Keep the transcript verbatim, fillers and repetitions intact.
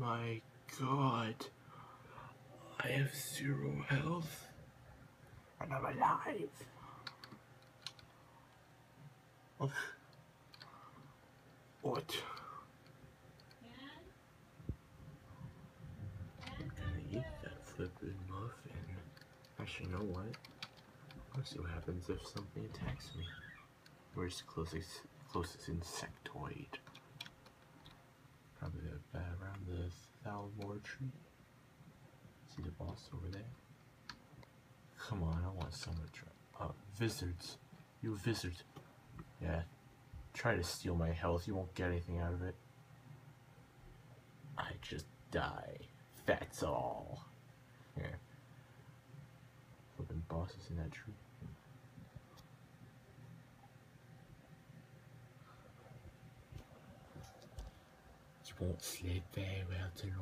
my god. I have zero health. And I'm alive. What? I'm gonna eat that flippin' muffin. Actually, you know what? Let's see what happens if something attacks me. Where's the closest, closest insectoid? Probably uh, around the Thalmor tree. See the boss over there? Come on, I want someone to try. Uh, wizards. You wizard. Yeah. Try to steal my health, you won't get anything out of it. I just die. That's all. Here. Flipping bosses in that tree. You won't sleep very well tonight.